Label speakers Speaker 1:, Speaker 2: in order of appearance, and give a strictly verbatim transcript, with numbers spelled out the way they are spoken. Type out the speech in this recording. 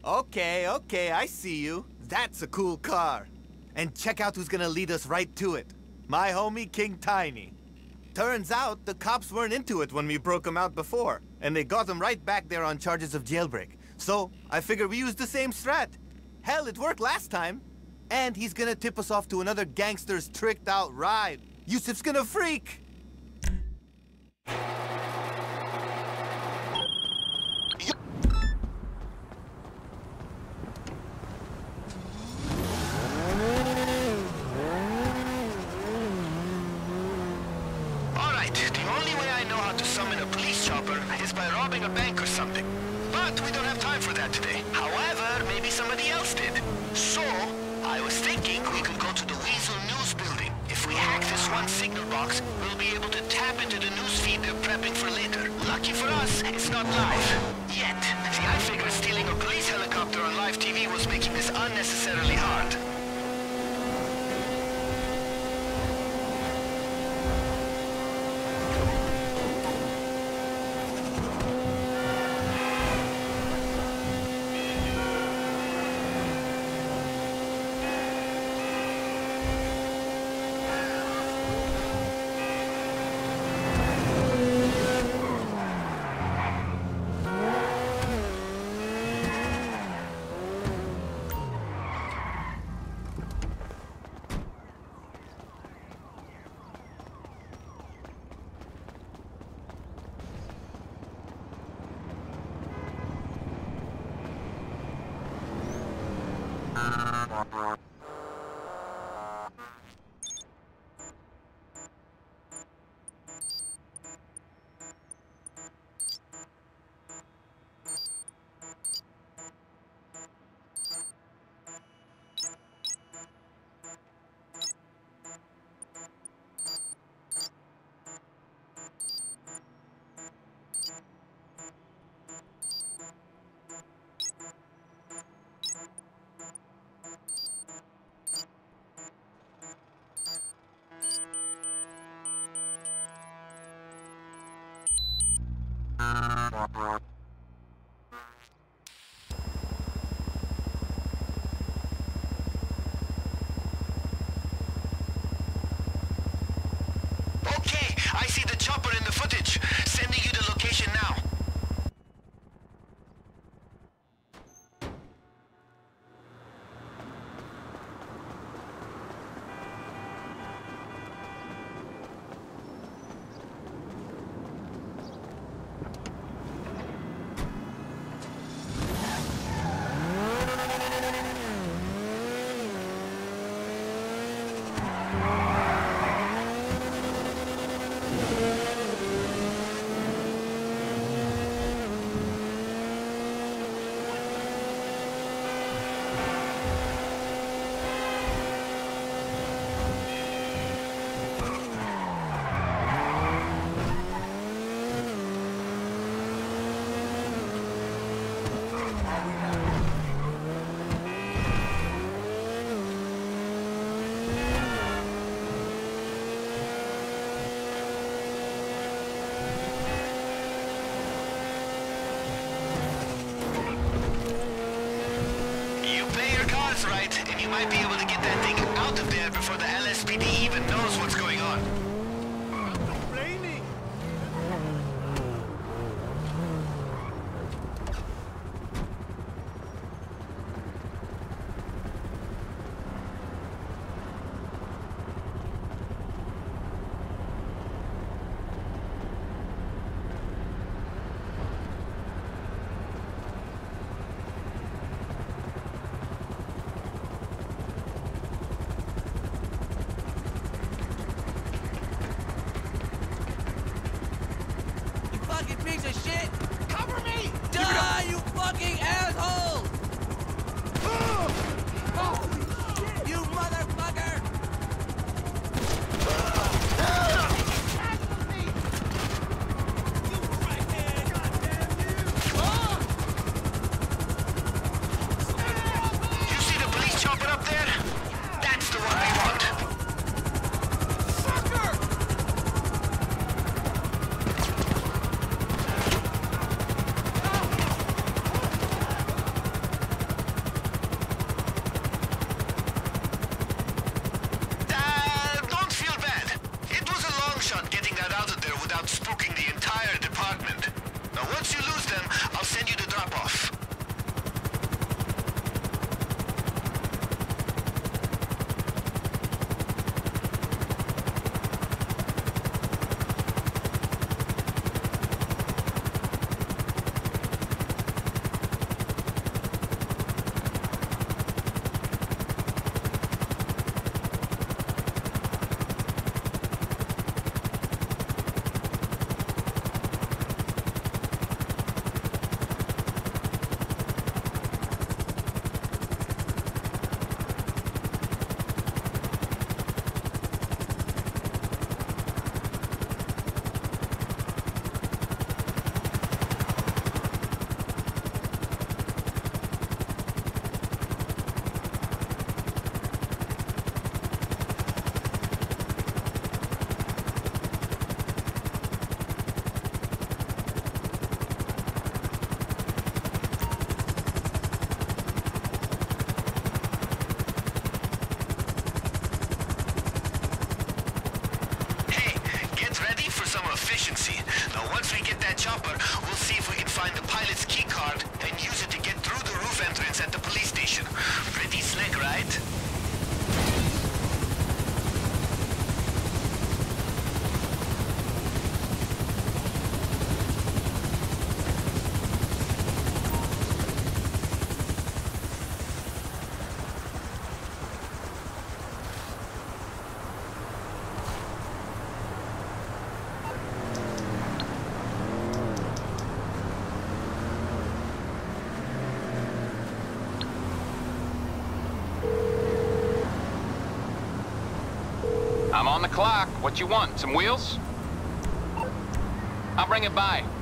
Speaker 1: Okay, okay, I see you. That's a cool car. And check out who's gonna lead us right to it. My homie, King Tiny. Turns out the cops weren't into it when we broke him out before, and they got him right back there on charges of jailbreak. So, I figured we used the same strat. Hell, it worked last time. And he's gonna tip us off to another gangster's tricked out ride. Yusuf's gonna freak!
Speaker 2: A bank or something. But we don't have time for that today. However, maybe somebody else did. So, I was thinking we could go to the Weasel News building. If we hack this one signal box, we'll be able to tap into the news feed they're prepping for later. Lucky for us, it's not live. Yet. See, I figured stealing a police helicopter on live T V was making this unnecessarily hard. Okay, I see the chopper in the footage. Sending you the location now. Right, and you might be able to get that thing out of there before the L S P D even knows what's going on.
Speaker 1: It's raining!
Speaker 3: On the clock. What you want? Some wheels? I'll bring it by.